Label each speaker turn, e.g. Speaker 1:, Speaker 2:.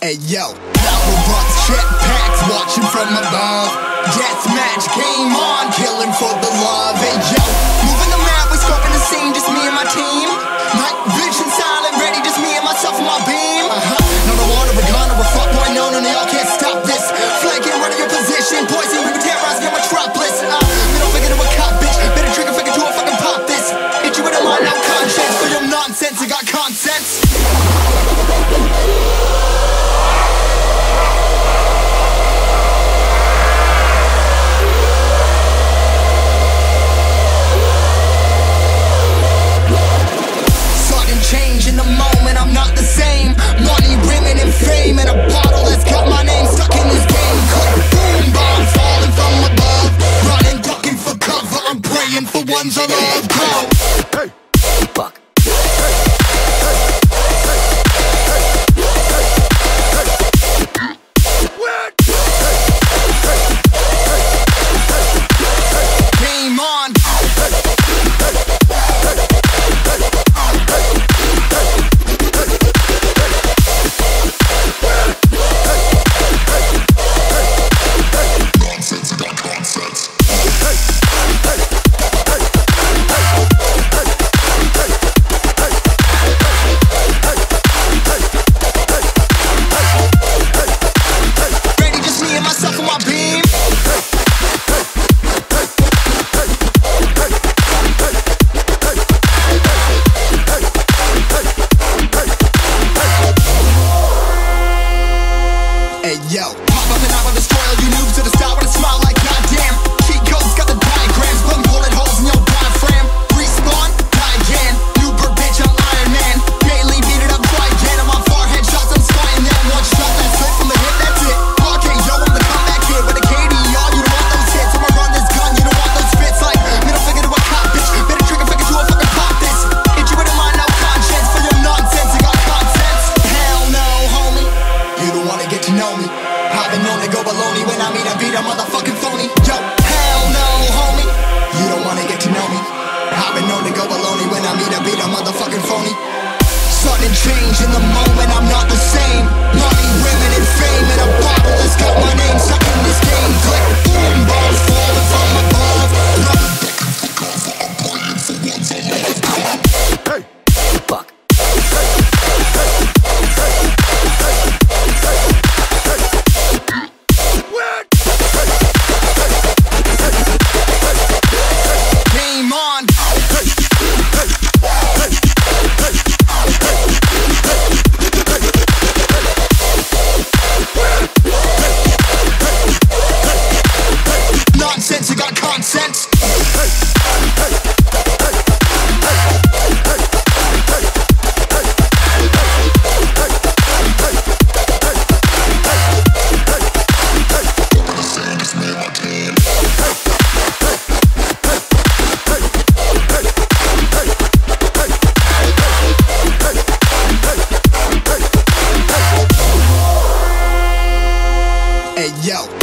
Speaker 1: Hey yo, Battlebots, jetpacks, watching from above. Deathmatch, game on, killing for the love. Hey yo, moving the map, we scoping the scene, just me and my team. Night vision silent, ready, just me and myself and my beam. Not a one or a gun or a fuck boy, no, none of y'all can't stop this. Flanking, running your position, poison, we can terrorize your metropolis. Middle finger to a cop, bitch, better trigger finger to a fucking pop this. Hit you with a mind, no conscience, for your nonsense, I got consensus. Change in the moment, I'm not the same. Money, women, and fame, and a bottle that's got my name stuck in this game. Click, boom, bombs falling from above. Running, ducking for cover, I'm praying for ones I love. Go! Hey! Fuck! Game on! Hey yo, pop up and I will destroy all you noobs to the start with a smile like goddamn. Cheat codes got the diagrams, putting bullet holes in your diaphragm. Respawn, die again. New bird bitch, I'm Iron Man. Daily beat it up, try again. I'm on forehead shots, I'm spying them. One shot, that's it from the hip, that's it. Okay, yo, I'm the comeback kid with a KD. All you don't want those hits. I'ma run this gun, you don't want those fits. Like middle finger to a cop, bitch. Better trigger finger to a fucking pop this. Hit you with a mind, no conscience. For your nonsense, I got consensus. Hell no, homie. You don't wanna get to know me. I've been known to go baloney when I meet a beat a motherfucking phony. Yo, hell no, homie. You don't wanna get to know me. I've been known to go baloney when I meet a motherfucking phony. Sudden change in the moment, I'm not the same. Money, women, and fame, and a bottle that's got my name stuck in this game. Click, boom, bombs falling from above. I'm praying for ones I love. Hey, fuck. Nonsense, I got consensus. Hey yo.